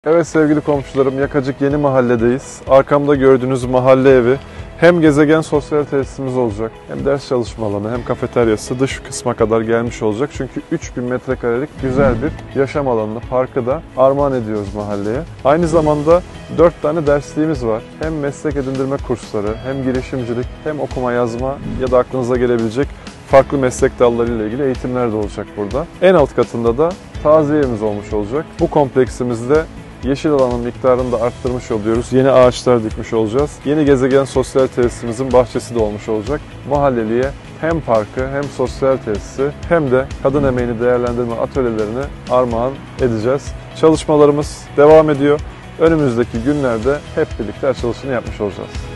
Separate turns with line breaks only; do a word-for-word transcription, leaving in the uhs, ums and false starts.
Evet sevgili komşularım, Yakacık Yeni Mahalle'deyiz. Arkamda gördüğünüz mahalle evi hem gezegen sosyal tesisimiz olacak, hem ders çalışma alanı, hem kafeteryası dış kısma kadar gelmiş olacak. Çünkü üç bin metrekarelik güzel bir yaşam alanını, parkı da armağan ediyoruz mahalleye. Aynı zamanda dört tane dersliğimiz var. Hem meslek edindirme kursları, hem girişimcilik, hem okuma yazma ya da aklınıza gelebilecek farklı meslek dallarıyla ilgili eğitimler de olacak burada. En alt katında da taziyemiz olmuş olacak. Bu kompleksimizde yeşil alanın miktarını da arttırmış oluyoruz. Yeni ağaçlar dikmiş olacağız. Yeni gezegen sosyal tesisimizin bahçesi de olmuş olacak. Mahalleliye hem parkı, hem sosyal tesisi, hem de kadın emeğini değerlendirme atölyelerini armağan edeceğiz. Çalışmalarımız devam ediyor. Önümüzdeki günlerde hep birlikte açılışını yapmış olacağız.